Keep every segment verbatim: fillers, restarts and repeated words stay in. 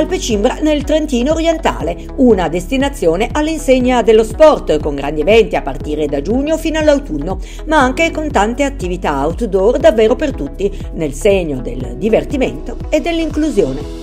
Alpe Cimbra nel Trentino orientale, una destinazione all'insegna dello sport, con grandi eventi a partire da giugno fino all'autunno, ma anche con tante attività outdoor davvero per tutti, nel segno del divertimento e dell'inclusione.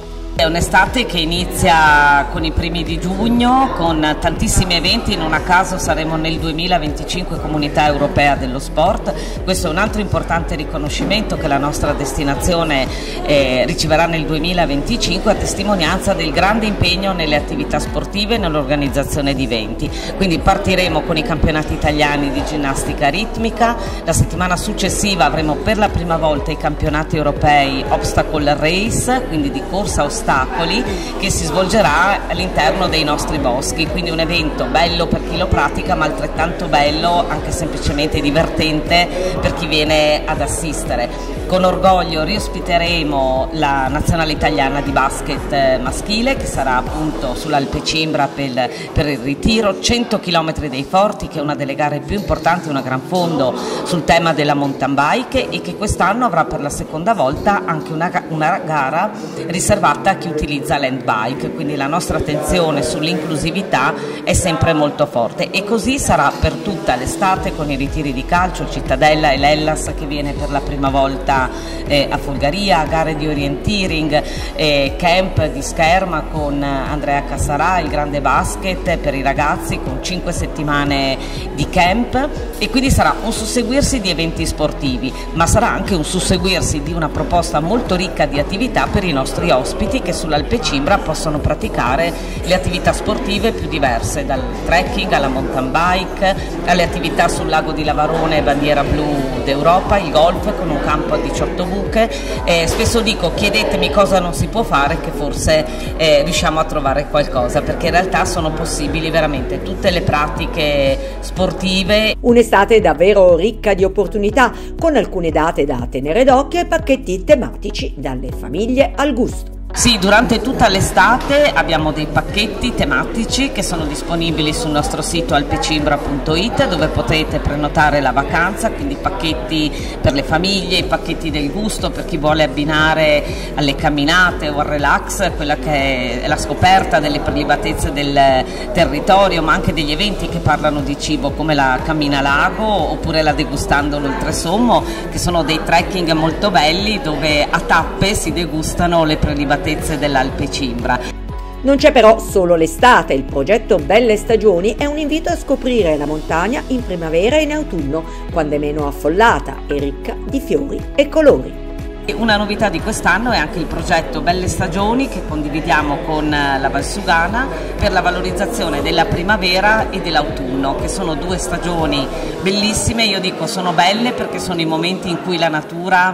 È un'estate che inizia con i primi di giugno, con tantissimi eventi. Non a caso saremo nel duemilaventicinque Comunità Europea dello Sport. Questo è un altro importante riconoscimento che la nostra destinazione eh, riceverà nel duemilaventicinque, a testimonianza del grande impegno nelle attività sportive e nell'organizzazione di eventi. Quindi partiremo con i campionati italiani di ginnastica ritmica. La settimana successiva avremo per la prima volta i campionati europei Obstacle Race, quindi di corsa ostacoli, che si svolgerà all'interno dei nostri boschi, quindi un evento bello per chi lo pratica, ma altrettanto bello, anche semplicemente divertente, per chi viene ad assistere. Con orgoglio riospiteremo la nazionale italiana di basket maschile, che sarà appunto sull'Alpe Cimbra per, per il ritiro cento chilometri dei forti, che è una delle gare più importanti, una gran fondo sul tema della mountain bike, e che quest'anno avrà per la seconda volta anche una, una gara riservata a chi utilizza l'hand bike, quindi la nostra attenzione sull'inclusività è sempre molto forte, e così sarà per tutta l'estate con i ritiri di calcio, il Cittadella e l'Hellas che viene per la prima volta eh, a Folgaria, gare di orienteering, eh, camp di scherma con Andrea Cassarà, il grande basket per i ragazzi con cinque settimane di camp, e quindi sarà un susseguirsi di eventi sportivi, ma sarà anche un susseguirsi di una proposta molto ricca di attività per i nostri ospiti, che sull'Alpe Cimbra possono praticare le attività sportive più diverse, dal trekking alla mountain bike, alle attività sul lago di Lavarone, bandiera blu d'Europa, il golf con un campo a diciotto buche. Eh, spesso dico: chiedetemi cosa non si può fare, che forse eh, riusciamo a trovare qualcosa, perché in realtà sono possibili veramente tutte le pratiche sportive. Un'estate davvero ricca di opportunità, con alcune date da tenere d'occhio e pacchetti tematici dalle famiglie al gusto. Sì, durante tutta l'estate abbiamo dei pacchetti tematici che sono disponibili sul nostro sito alpecimbra punto it, dove potete prenotare la vacanza, quindi pacchetti per le famiglie, i pacchetti del gusto per chi vuole abbinare alle camminate o al relax quella che è la scoperta delle prelibatezze del territorio, ma anche degli eventi che parlano di cibo, come la Cammina Lago oppure la Degustando l'Oltresommo, che sono dei trekking molto belli dove a tappe si degustano le prelibatezze dell'Alpe Cimbra. Non c'è però solo l'estate, il progetto Belle Stagioni è un invito a scoprire la montagna in primavera e in autunno, quando è meno affollata e ricca di fiori e colori. Una novità di quest'anno è anche il progetto Belle Stagioni, che condividiamo con la Valsugana, per la valorizzazione della primavera e dell'autunno, che sono due stagioni bellissime. Io dico sono belle perché sono i momenti in cui la natura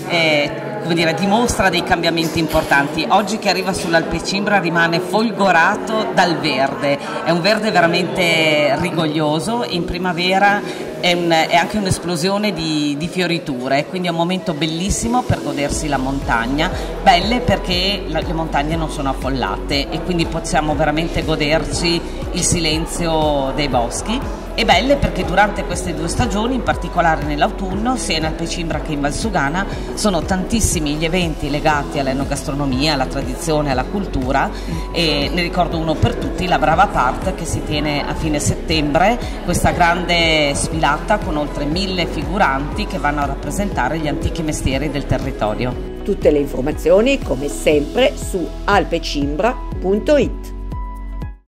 eh, come dire, dimostra dei cambiamenti importanti. Oggi che arriva sull'Alpe Cimbra rimane folgorato dal verde, è un verde veramente rigoglioso. In primavera è, un, è anche un'esplosione di, di fioriture, quindi è un momento bellissimo per godersi la montagna, belle perché la, le montagne non sono affollate e quindi possiamo veramente goderci il silenzio dei boschi. E belle perché durante queste due stagioni, in particolare nell'autunno, sia in Alpe Cimbra che in Valsugana, sono tantissimi gli eventi legati all'enogastronomia, alla tradizione, alla cultura, e ne ricordo uno per tutti, la Brava Part, che si tiene a fine settembre, questa grande sfilata con oltre mille figuranti che vanno a rappresentare gli antichi mestieri del territorio. Tutte le informazioni, come sempre, su alpecimbra punto it.